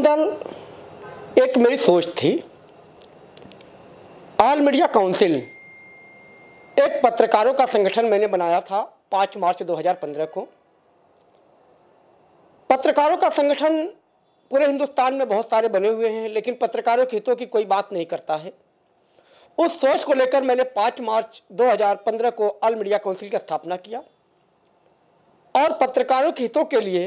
गरम दल एक मेरी सोच थी। ऑल मीडिया काउंसिल एक पत्रकारों का संगठन मैंने बनाया था 5 मार्च 2015 को। पत्रकारों का संगठन पूरे हिंदुस्तान में बहुत सारे बने हुए हैं, लेकिन पत्रकारों के हितों की कोई बात नहीं करता है। उस सोच को लेकर मैंने 5 मार्च 2015 को ऑल मीडिया काउंसिल की स्थापना किया और पत्रकारों के हितों के लिए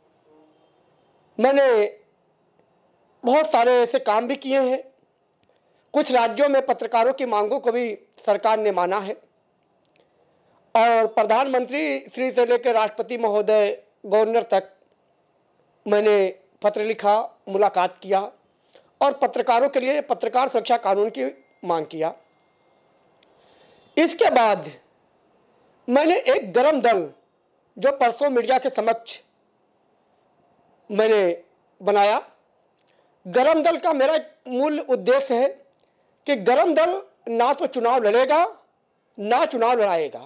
मैंने बहुत सारे ऐसे काम भी किए हैं। कुछ राज्यों में पत्रकारों की मांगों को भी सरकार ने माना है और प्रधानमंत्री श्री से लेकर राष्ट्रपति महोदय, गवर्नर तक मैंने पत्र लिखा, मुलाकात किया और पत्रकारों के लिए पत्रकार सुरक्षा कानून की मांग किया। इसके बाद मैंने एक गरम दल जो परसों मीडिया के समक्ष मैंने बनाया। गरम दल का मेरा मूल उद्देश्य है कि गरम दल ना तो चुनाव लड़ेगा ना चुनाव लड़ाएगा।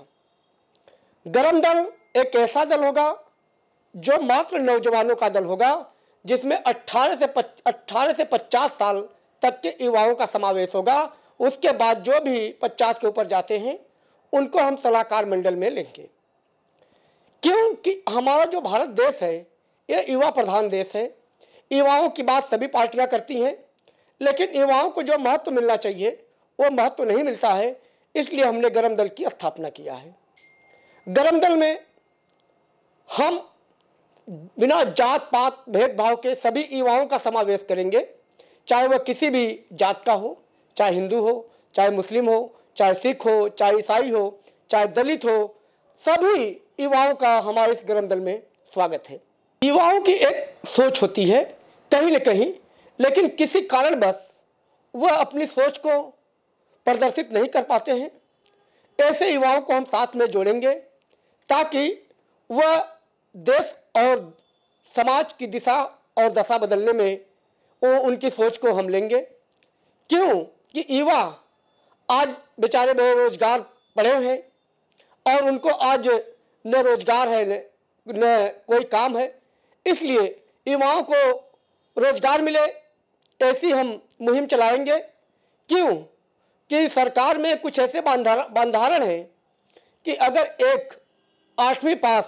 गरम दल एक ऐसा दल होगा जो मात्र नौजवानों का दल होगा, जिसमें 18 से 50 साल तक के युवाओं का समावेश होगा। उसके बाद जो भी 50 के ऊपर जाते हैं उनको हम सलाहकार मंडल में लेंगे, क्योंकि हमारा जो भारत देश है यह युवा प्रधान देश है। युवाओं की बात सभी पार्टियां करती हैं, लेकिन युवाओं को जो महत्व मिलना चाहिए वो महत्व नहीं मिलता है। इसलिए हमने गरम दल की स्थापना किया है। गरम दल में हम बिना जात पात भेदभाव के सभी युवाओं का समावेश करेंगे, चाहे वह किसी भी जात का हो, चाहे हिंदू हो, चाहे मुस्लिम हो, चाहे सिख हो, चाहे ईसाई हो, चाहे दलित हो, सभी युवाओं का हमारे इस गरम दल में स्वागत है। युवाओं की एक सोच होती है कहीं न कहीं, लेकिन किसी कारणवश वह अपनी सोच को प्रदर्शित नहीं कर पाते हैं। ऐसे युवाओं को हम साथ में जोड़ेंगे ताकि वह देश और समाज की दिशा और दशा बदलने में वो उनकी सोच को हम लेंगे। क्यों कि युवा आज बेचारे बेरोजगार पड़े हैं और उनको आज न रोजगार है न कोई काम है। इसलिए युवाओं को रोजगार मिले ऐसी हम मुहिम चलाएंगे। क्यों कि सरकार में कुछ ऐसे बंधारण हैं कि अगर एक 8वीं पास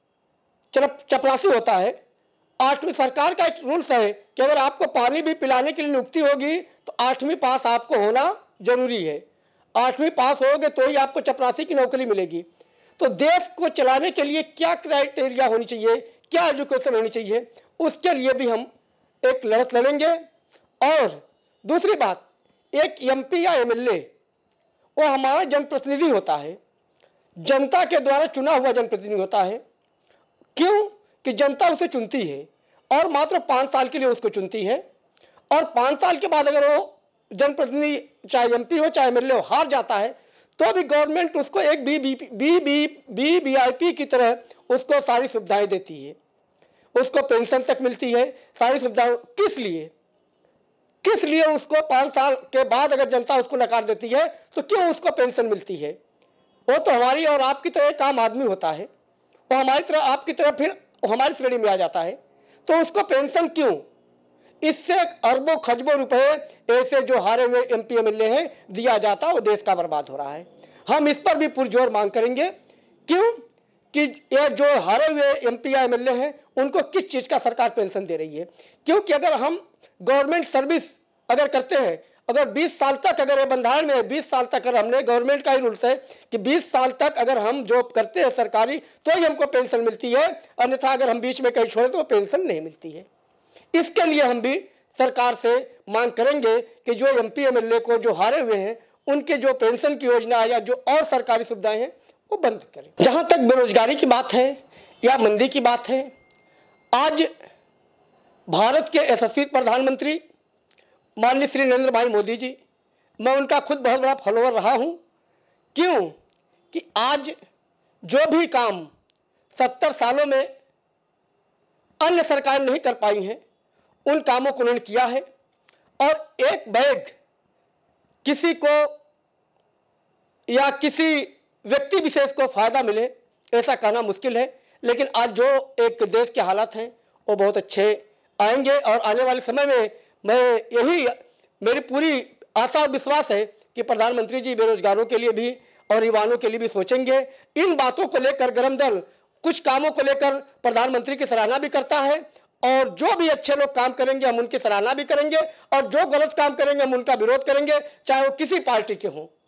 चपरासी होता है, 8वीं सरकार का एक रूल्स है कि अगर आपको पानी भी पिलाने के लिए नियुक्ति होगी तो 8वीं पास आपको होना जरूरी है। 8वीं पास होगे तो ही आपको चपरासी की नौकरी मिलेगी। तो देश को चलाने के लिए क्या क्राइटेरिया होनी चाहिए, क्या एजुकेशन होनी चाहिए, उसके लिए भी हम एक लड़त लड़ेंगे। और दूसरी बात, एक एमपी या एमएलए वो हमारा जनप्रतिनिधि होता है, जनता के द्वारा चुना हुआ जनप्रतिनिधि होता है। क्यों कि जनता उसे चुनती है और मात्र 5 साल के लिए उसको चुनती है और 5 साल के बाद अगर वो जनप्रतिनिधि चाहे एमपी हो चाहे एमएलए हो हार जाता है तो भी गवर्नमेंट उसको एक वीवीआईपी की तरह उसको सारी सुविधाएं देती है, उसको पेंशन तक मिलती है, सारी सुविधाएं। किस लिए उसको 5 साल के बाद अगर जनता उसको नकार देती है तो क्यों उसको पेंशन मिलती है? वो तो हमारी और आपकी तरह एक आम आदमी होता है, वो हमारी तरह आपकी तरह फिर हमारी श्रेणी में आ जाता है, तो उसको पेंशन क्यों? इससे अरबों खजबों रुपए ऐसे जो हारे हुए एमपी एमएलए हैं दिया जाता, वो देश का बर्बाद हो रहा है। हम इस पर भी पुरजोर मांग करेंगे। क्यों कि ये जो हारे हुए एमपी या एमएलए हैं उनको किस चीज़ का सरकार पेंशन दे रही है? क्योंकि अगर हम गवर्नमेंट सर्विस अगर करते हैं, अगर 20 साल तक अगर ये बंधारण में 20 साल तक अगर हमने गवर्नमेंट का ही रूल्स है कि 20 साल तक अगर हम जॉब करते हैं सरकारी तो ही हमको पेंशन मिलती है, अन्यथा अगर हम बीच में कहीं छोड़े तो पेंशन नहीं मिलती है। इसके लिए हम भी सरकार से मांग करेंगे कि जो एमपी एमएलए को जो हारे हुए हैं उनके जो पेंशन की योजना या जो और सरकारी सुविधाएं हैं वो बंद करें। जहाँ तक बेरोजगारी की बात है या मंदी की बात है, आज भारत के यशस्वी प्रधानमंत्री माननीय श्री नरेंद्र भाई मोदी जी, मैं उनका खुद बहुत बड़ा फॉलोअर रहा हूँ। क्यों कि आज जो भी काम 70 सालों में अन्य सरकारें नहीं कर पाई हैं उन कामों को उन्होंने किया है। और एक बैग किसी को या किसी व्यक्ति विशेष को फायदा मिले ऐसा कहना मुश्किल है, लेकिन आज जो एक देश के हालात हैं वो बहुत अच्छे आएंगे और आने वाले समय में मैं यही मेरी पूरी आशा और विश्वास है कि प्रधानमंत्री जी बेरोजगारों के लिए भी और युवाओं के लिए भी सोचेंगे। इन बातों को लेकर गरम दल कुछ कामों को लेकर प्रधानमंत्री की सराहना भी करता है और जो भी अच्छे लोग काम करेंगे हम उनकी सराहना भी करेंगे और जो गलत काम करेंगे हम उनका विरोध करेंगे, चाहे वो किसी पार्टी के हों।